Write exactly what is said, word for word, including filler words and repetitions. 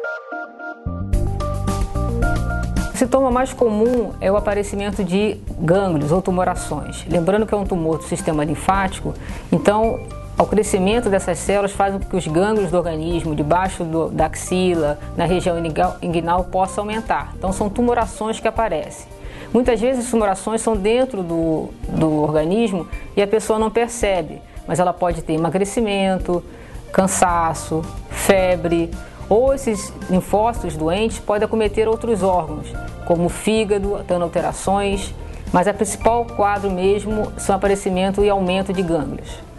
O sintoma mais comum é o aparecimento de gânglios ou tumorações. Lembrando que é um tumor do sistema linfático, então o crescimento dessas células faz com que os gânglios do organismo, debaixo do, da axila, na região inguinal, possam aumentar. Então são tumorações que aparecem. Muitas vezes as tumorações são dentro do, do organismo e a pessoa não percebe, mas ela pode ter emagrecimento, cansaço, febre, ou esses linfócitos doentes podem acometer outros órgãos, como o fígado, tendo alterações, mas a principal quadro mesmo são aparecimento e aumento de gânglios.